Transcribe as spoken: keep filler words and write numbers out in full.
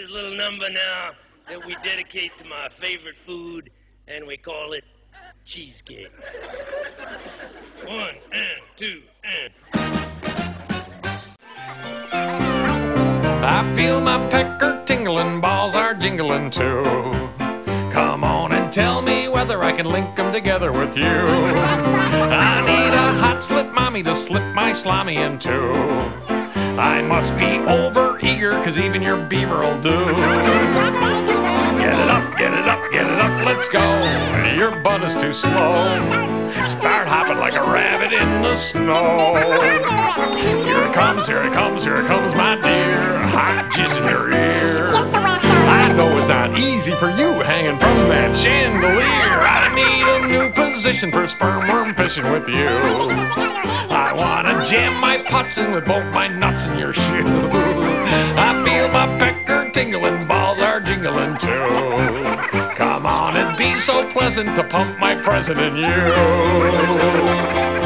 Here's a little number now that we dedicate to my favorite food, and we call it cheesecake. One and two and... I feel my pecker tingling, balls are jingling too. Come on and tell me whether I can link them together with you. I need a hot slit mommy to slip my salami into. I must be over eager, cause even your beaver'll do. Get it up, get it up, get it up, let's go. Your butt is too slow. Start hopping like a rabbit in the snow. Here it comes, here it comes, here it comes, my dear. Hot jizz in your ear. I know it's not easy for you hanging from that chandelier. I need a new position for sperm worm fishing with you. I wanna jam my putz in with both my nuts in your shoe. I feel my pecker tingling, balls are jingling too. Come on, it'd be so pleasant to pump my present in you.